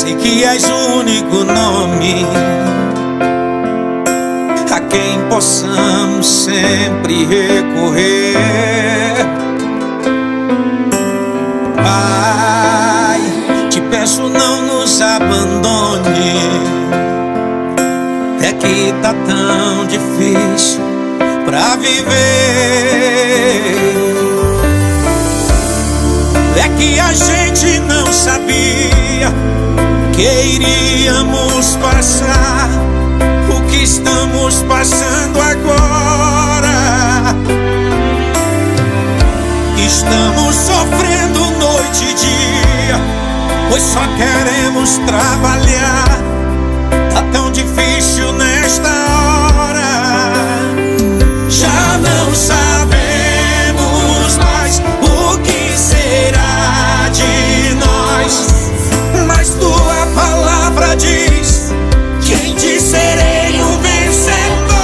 sei que és o único nome a quem possamos sempre recorrer. Pai, te peço, não nos abandone, é que tá tão difícil pra viver. É que a gente não sabia que iríamos passar o que estamos passando agora. Estamos sofrendo noite e dia, pois só queremos trabalhar. Tá tão difícil nesta hora. Já não sabemos mais o que será de nós, mas tua palavra diz que em ti serei um vencedor.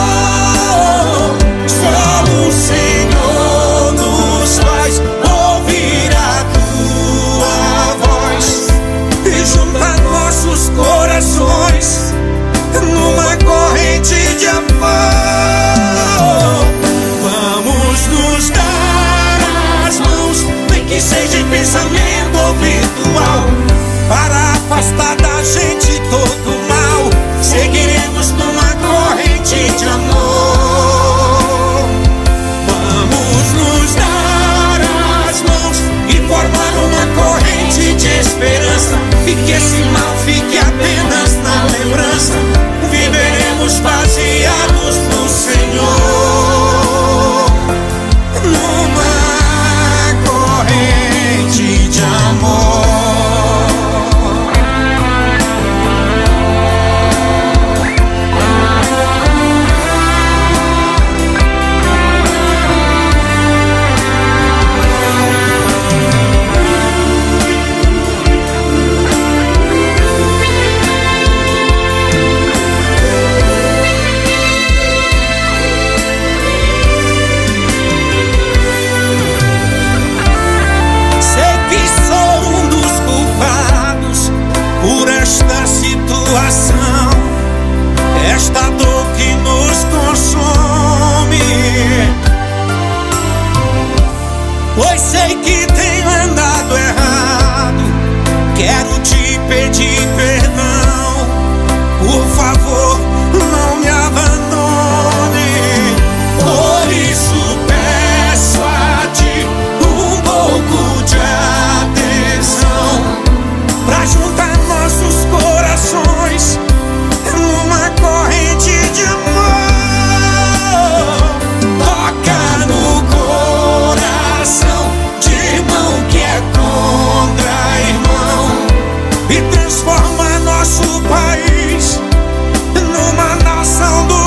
Só o Senhor nos faz ouvir a tua voz e juntar nossos corações numa corrente de amor. Vamos nos dar as mãos, nem que seja em pensamento ou virtual, para afastar da gente todo o mal. Seguiremos numa corrente de amor. Vamos nos dar as mãos e formar uma corrente de esperança, e que esse mal fique apenas na lembrança. Viveremos baseados no Senhor, numa corrente de amor. Esta dor que nos consome, pois sei que tenho andado errado. Quero te pedir perdão, por favor, não me abandone. Por isso peço a ti um pouco de atenção, pra juntar nossos corações numa corrente de amor. Toca no coração de irmão que é contra irmão, e transforma nosso país numa nação do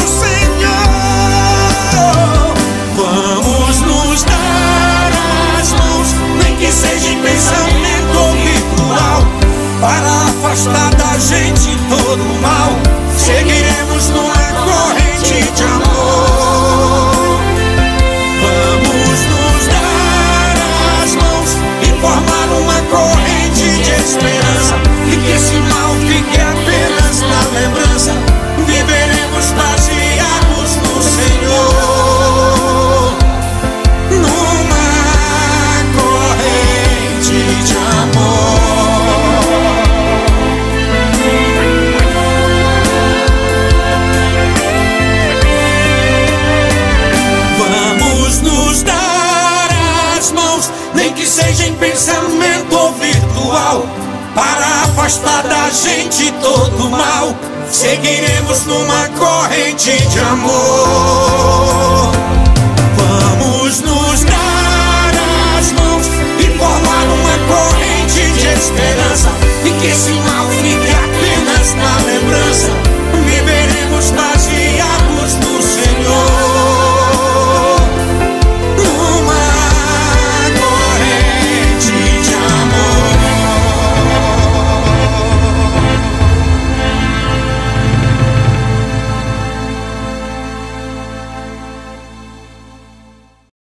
Senhor. Vamos nos dar as mãos, nem que seja em pensamento ou virtual, para afastar da gente todo o mal. Seguiremos numa corrente de amor. Vamos nos dar as mãos e formar uma corrente de esperança, e que esse mal fique apenas na lembrança. Viveremos baseados no Senhor, numa corrente de amor. Vamos nos dar as mãos, nem que seja em pensamento ou virtual, para afastar da gente todo o mal. Seguiremos numa corrente de amor. Vamos nos dar as mãos e formar uma corrente de esperança, e que esse mal